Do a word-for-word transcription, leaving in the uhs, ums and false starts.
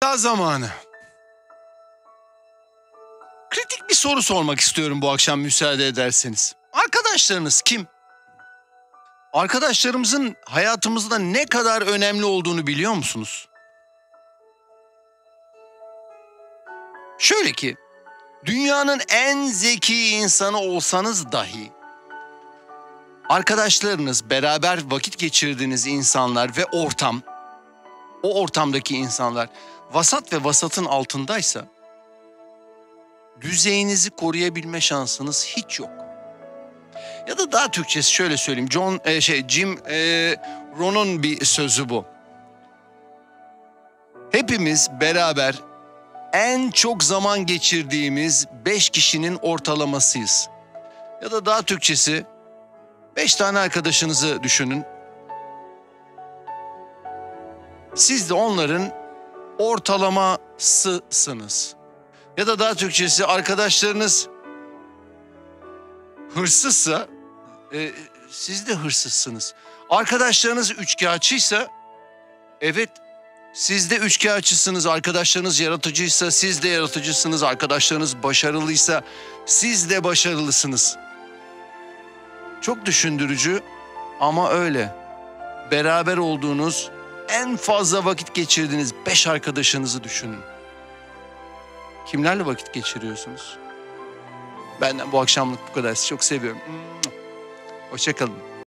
Veda zamanı. Kritik bir soru sormak istiyorum bu akşam müsaade ederseniz. Arkadaşlarınız kim? Arkadaşlarımızın hayatımızda ne kadar önemli olduğunu biliyor musunuz? Şöyle ki, dünyanın en zeki insanı olsanız dahi, arkadaşlarınız, beraber vakit geçirdiğiniz insanlar ve ortam, o ortamdaki insanlar vasat ve vasatın altındaysa, düzeyinizi koruyabilme şansınız hiç yok. Ya da daha Türkçesi şöyle söyleyeyim, John e, şey Jim e, Rohn'un bir sözü bu. Hepimiz beraber en çok zaman geçirdiğimiz beş kişinin ortalamasıyız. Ya da daha Türkçesi, beş tane arkadaşınızı düşünün. Siz de onların ortalamasısınız. Ya da daha Türkçesi, arkadaşlarınız hırsızsa e, siz de hırsızsınız. Arkadaşlarınız üçkağıtçıysa evet siz de üçkağıtçısınız. Arkadaşlarınız yaratıcıysa siz de yaratıcısınız. Arkadaşlarınız başarılıysa siz de başarılısınız. Çok düşündürücü ama öyle. Beraber olduğunuz, en fazla vakit geçirdiğiniz beş arkadaşınızı düşünün. Kimlerle vakit geçiriyorsunuz? Benden bu akşamlık bu kadar. Sizi çok seviyorum. Hoşça kalın.